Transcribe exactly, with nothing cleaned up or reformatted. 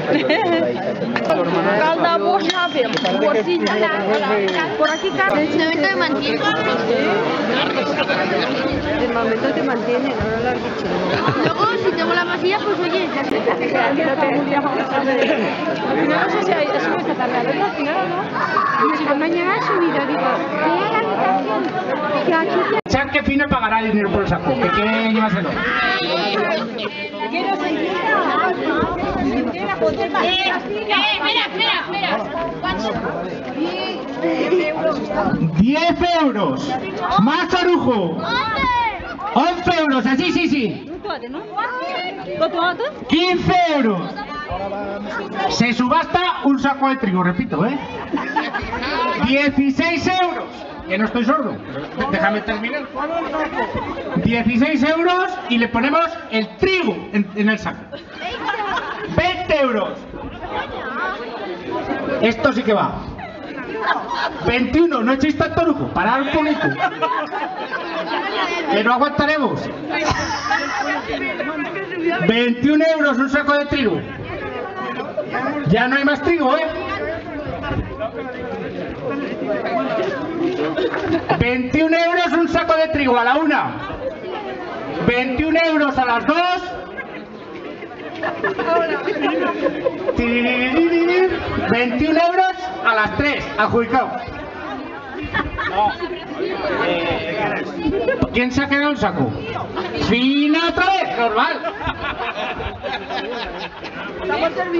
Calda bosa, bolsilla. Por aquí, Carlos. ¿De momento te mantiene? De momento te mantiene, no lo has dicho. Luego, si tengo la masilla, pues oye, ya sé. Al final no sé si ha subido esta tarde, al final no. Esta mañana ha subido, digo, ve a la habitación, que aquí te... ¿Sabes qué fino pagará dinero por el saco? ¿Qué quiere llevárselo? Quiero seguir. Eh, espera, espera, espera. diez euros. Más orujo. once euros, así, sí, sí. quince euros. Se subasta un saco de trigo, repito, ¿eh? dieciséis euros. Que no estoy sordo. Déjame terminar. dieciséis euros y le ponemos el trigo en, en el saco. veinte euros. Esto sí que va. veintiuno, no echéis tanto lujo. Parad un poquito. Que no aguantaremos. veintiún euros un saco de trigo. Ya no hay más trigo, ¿eh? veintiún euros un saco de trigo a la una. veintiún euros a las dos. veintiún euros a las tres. Adjudicado. ¿Quién se ha quedado el saco? ¡Fina otra vez! Normal.